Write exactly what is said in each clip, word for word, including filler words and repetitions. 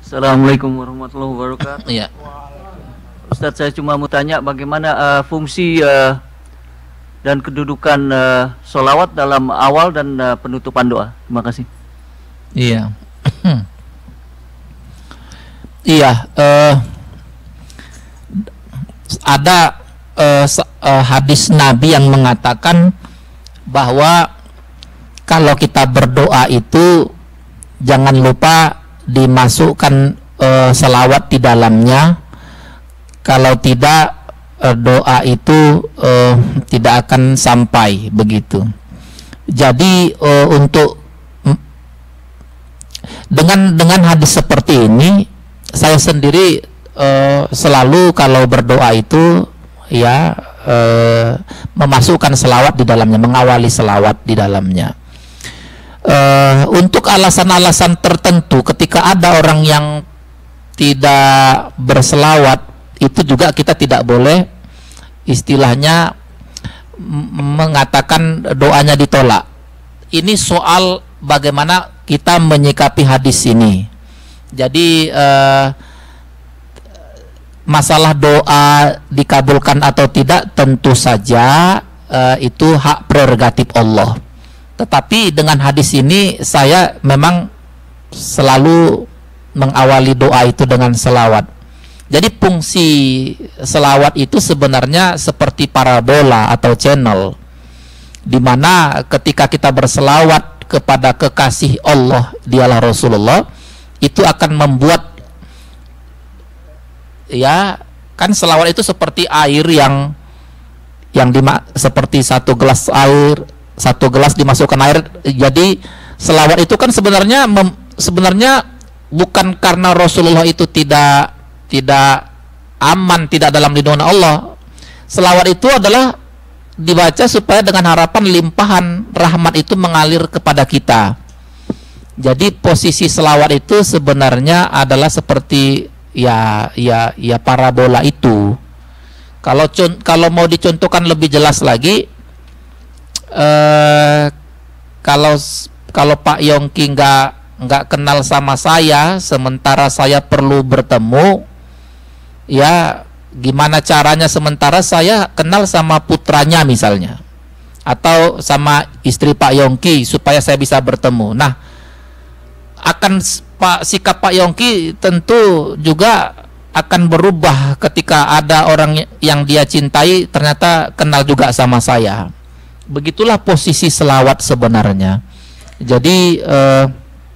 Assalamualaikum warahmatullahi wabarakatuh. Iya. Ustadz, saya cuma mau tanya bagaimana uh, fungsi uh, dan kedudukan uh, sholawat dalam awal dan uh, penutupan doa. Terima kasih. Iya. Iya. Uh, ada uh, uh, hadis Nabi yang mengatakan bahwa kalau kita berdoa itu jangan lupa dimasukkan uh, selawat di dalamnya. Kalau tidak, uh, doa itu uh, tidak akan sampai begitu. Jadi uh, untuk dengan dengan hadis seperti ini, saya sendiri uh, selalu kalau berdoa itu ya uh, memasukkan selawat di dalamnya, mengawali selawat di dalamnya. Uh, untuk alasan-alasan tertentu, ketika ada orang yang tidak berselawat, itu juga kita tidak boleh istilahnya mengatakan doanya ditolak. Ini soal bagaimana kita menyikapi hadis ini. Jadi uh, masalah doa dikabulkan atau tidak tentu saja uh, itu hak prerogatif Allah. Tetapi dengan hadis ini saya memang selalu mengawali doa itu dengan selawat. Jadi fungsi selawat itu sebenarnya seperti parabola atau channel, di mana ketika kita berselawat kepada kekasih Allah, dialah Rasulullah, itu akan membuat, ya kan selawat itu seperti air yang yang dima, seperti satu gelas air, satu gelas dimasukkan air. Jadi selawat itu kan sebenarnya mem, sebenarnya bukan karena Rasulullah itu tidak tidak aman, tidak dalam lindungan Allah. Selawat itu adalah dibaca supaya dengan harapan limpahan rahmat itu mengalir kepada kita. Jadi posisi selawat itu sebenarnya adalah seperti ya ya ya parabola itu. Kalau kalau mau dicontohkan lebih jelas lagi, eh, kalau kalau Pak Yongki nggak nggak kenal sama saya, sementara saya perlu bertemu, ya gimana caranya sementara saya kenal sama putranya misalnya, atau sama istri Pak Yongki supaya saya bisa bertemu. Nah, akan Pak sikap Pak Yongki tentu juga akan berubah ketika ada orang yang dia cintai ternyata kenal juga sama saya. Begitulah posisi selawat sebenarnya. Jadi eh,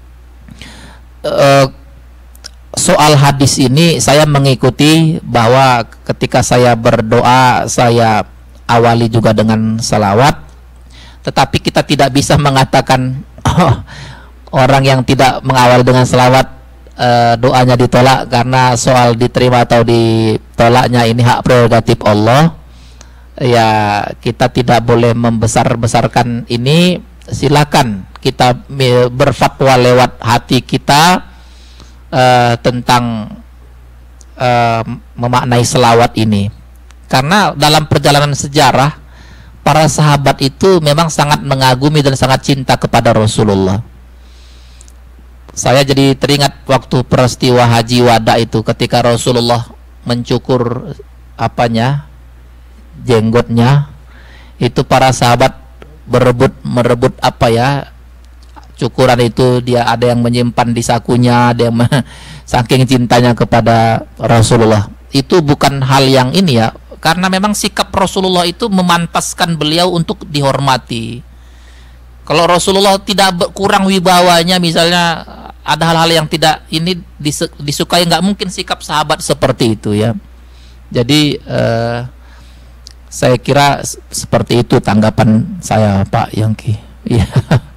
eh, soal hadis ini saya mengikuti bahwa ketika saya berdoa saya awali juga dengan salawat, tetapi kita tidak bisa mengatakan oh, orang yang tidak mengawali dengan salawat uh, doanya ditolak, karena soal diterima atau ditolaknya ini hak prerogatif Allah. Ya kita tidak boleh membesar-besarkan ini. Silakan kita berfatwa lewat hati kita Uh, tentang uh, memaknai selawat ini, karena dalam perjalanan sejarah para sahabat itu memang sangat mengagumi dan sangat cinta kepada Rasulullah. Saya jadi teringat waktu peristiwa Haji Wada itu, ketika Rasulullah mencukur apanya jenggotnya, itu para sahabat berebut merebut apa ya cukuran itu, dia ada yang menyimpan di sakunya, ada yang saking cintanya kepada Rasulullah. Itu bukan hal yang ini ya, karena memang sikap Rasulullah itu memantaskan beliau untuk dihormati. Kalau Rasulullah tidak kurang wibawanya, misalnya ada hal-hal yang tidak ini disukai, nggak mungkin sikap sahabat seperti itu ya. Jadi eh, saya kira seperti itu tanggapan saya Pak Yongki. Ya.